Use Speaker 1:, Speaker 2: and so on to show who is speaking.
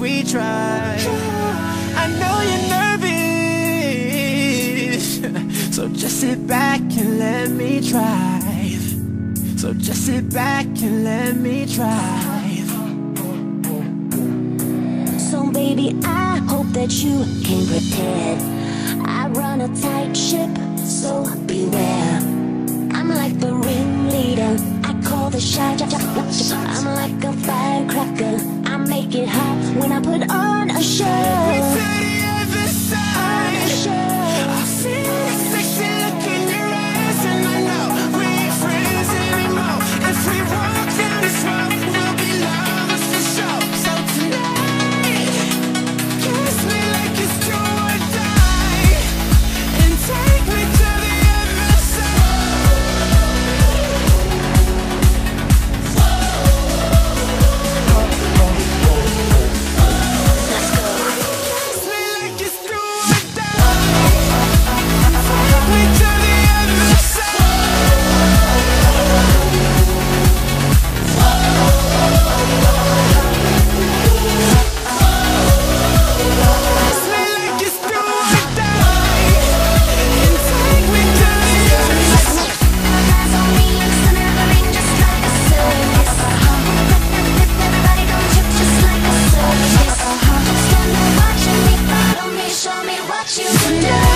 Speaker 1: we try. I know you're nervous, so just sit back and let me try. So just sit back and let me try.
Speaker 2: So baby, I hope that you came prepared. I run a tight ship, so beware. I'm like the ringleader, I call the shot. I'm like a firecracker, I make it hot when I put on a show. On a show.
Speaker 1: I'll see that sexy look in your eyes, and I know we ain't friends anymore. If we walk down this road, we'll be lovers for sure. So tonight, kiss me like it's do or die, and take me to the other side.
Speaker 2: Let's go.
Speaker 1: Kiss me like it's do or die, take me to the other
Speaker 2: Show me what you can do.